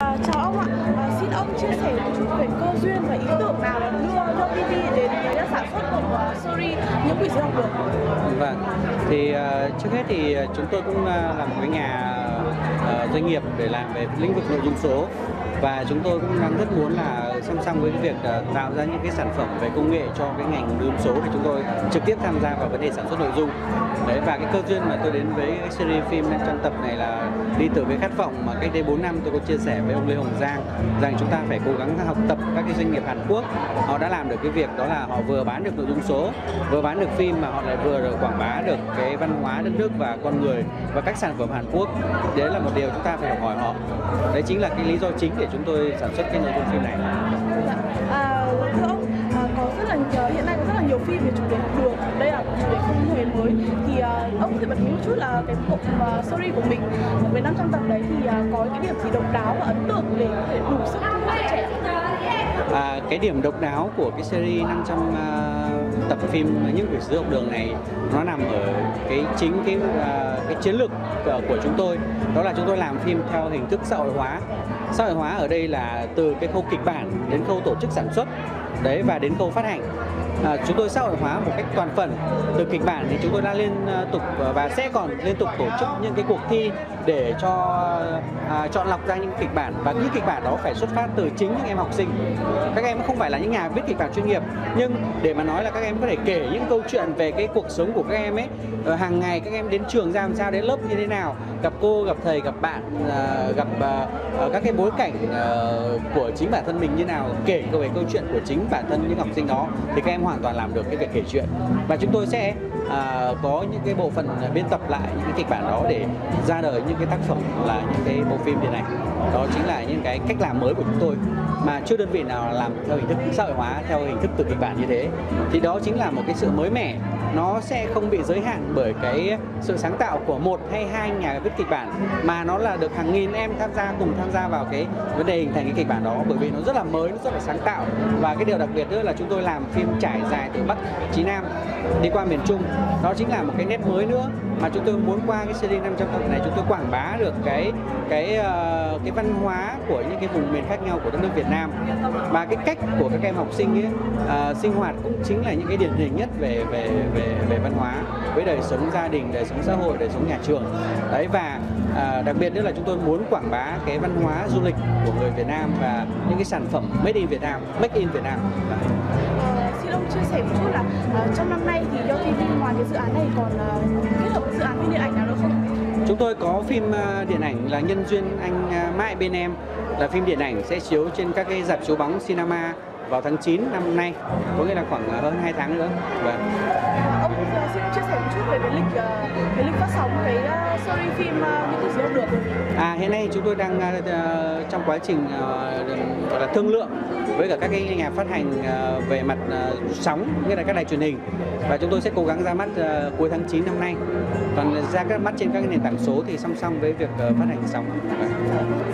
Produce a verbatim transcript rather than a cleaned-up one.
À, chào ông ạ, à, xin ông chia sẻ một chút về cơ duyên và ý tưởng nào đã đưa Yo ti vi đến với sản xuất một uh, series những quỷ sứ học đường. Vâng, thì uh, trước hết thì chúng tôi cũng uh, là một cái nhà uh, doanh nghiệp để làm về lĩnh vực nội dung số, và chúng tôi cũng đang rất muốn là song song với cái việc uh, tạo ra những cái sản phẩm về công nghệ cho cái ngành nội dung số thì chúng tôi trực tiếp tham gia vào vấn đề sản xuất nội dung. Đấy, và cái cơ duyên mà tôi đến với cái series phim năm trăm tập này là đi từ cái khát vọng mà cách đây bốn năm tôi có chia sẻ với ông Lê Hồng Giang rằng chúng ta phải cố gắng học tập các cái doanh nghiệp Hàn Quốc. Họ đã làm được cái việc đó là họ vừa bán được nội dung số, vừa bán được phim, mà họ lại vừa được quảng bá được cái văn hóa đất nước và con người và các sản phẩm Hàn Quốc. Đấy là một điều chúng ta phải học hỏi họ. Đấy chính là cái lý do chính để chúng tôi sản xuất cái nội dung phim này. À, thưa ông, à, có rất là hiện nay có rất là nhiều phim về chủ đề học đường. Đây là một chủ đề không hề mới. Thì à, ông có thể bật mí một chút là cái bộ uh, series của mình với năm trăm tập đấy thì à, có cái điểm gì độc đáo và ấn tượng để có thể đủ sức thu hút trẻ? À, cái điểm độc đáo của cái series năm trăm uh, tập phim những quỷ sứ học đường này nó nằm ở cái chính cái uh, cái chiến lược uh, của chúng tôi, đó là chúng tôi làm phim theo hình thức xã hội hóa. Xã hội hóa ở đây là từ cái khâu kịch bản đến khâu tổ chức sản xuất, đấy, và đến khâu phát hành. À, chúng tôi xã hội hóa một cách toàn phần. Từ kịch bản thì chúng tôi đã liên tục và sẽ còn liên tục tổ chức những cái cuộc thi để cho à, chọn lọc ra những kịch bản, và những kịch bản đó phải xuất phát từ chính những em học sinh. Các em không phải là những nhà viết kịch bản chuyên nghiệp, nhưng để mà nói là các em có thể kể những câu chuyện về cái cuộc sống của các em ấy, ở hàng ngày các em đến trường ra làm sao, đến lớp như thế nào, gặp cô, gặp thầy, gặp bạn, à, gặp à, các cái bối cảnh à, của chính bản thân mình như nào, kể về câu chuyện của chính bản thân những học sinh đó, thì các em hoàn toàn làm được cái việc kể chuyện. Và chúng tôi sẽ à, có những cái bộ phận biên tập lại những cái kịch bản đó để ra đời những cái tác phẩm là những cái bộ phim điện ảnh. Đó chính là những cái cách làm mới của chúng tôi mà chưa đơn vị nào làm theo hình thức xã hội hóa, theo hình thức từ kịch bản như thế. Thì đó chính là một cái sự mới mẻ, nó sẽ không bị giới hạn bởi cái sự sáng tạo của một hay hai nhà viết kịch bản, mà nó là được hàng nghìn em tham gia cùng tham gia vào cái vấn đề hình thành cái kịch bản đó, bởi vì nó rất là mới, nó rất là sáng tạo. Và cái điều đặc biệt nữa là chúng tôi làm phim trải dài từ Bắc chí Nam đi qua miền Trung. Đó chính là một cái nét mới nữa mà chúng tôi muốn qua cái series năm trăm tập này chúng tôi quảng bá được cái cái uh, cái văn hóa của những cái vùng miền khác nhau của đất nước Việt Nam, và cái cách của các em học sinh ấy uh, sinh hoạt cũng chính là những cái điển hình nhất về về về về văn hóa với đời sống gia đình, đời sống xã hội, đời sống nhà trường. Đấy, và uh, đặc biệt nữa là chúng tôi muốn quảng bá cái văn hóa du lịch của người Việt Nam và những cái sản phẩm made in Việt Nam, make in Việt Nam. Xin ông chia sẻ một chút là uh, trong năm nay thì Yo ti vi ngoài cái dự án này còn uh, kết hợp với dự án phim điện ảnh nào nữa không? Chúng tôi có phim uh, điện ảnh là Nhân duyên anh uh, mãi bên em, là phim điện ảnh sẽ chiếu trên các cái rạp chiếu bóng cinema vào tháng chín năm nay, có nghĩa là khoảng uh, hơn hai tháng nữa. Vâng. Ông uh, xin chia sẻ một chút về cái lịch uh, cái lịch phát sóng cái uh, series phim uh, những quỷ sứ học đường. À, hiện nay chúng tôi đang uh, trong quá trình uh, gọi là thương lượng với cả các cái nhà phát hành uh, về mặt uh, sóng, nghĩa là các đài truyền hình, và chúng tôi sẽ cố gắng ra mắt uh, cuối tháng chín năm nay. Còn ra các mắt trên các nền tảng số thì song song với việc uh, phát hành sóng.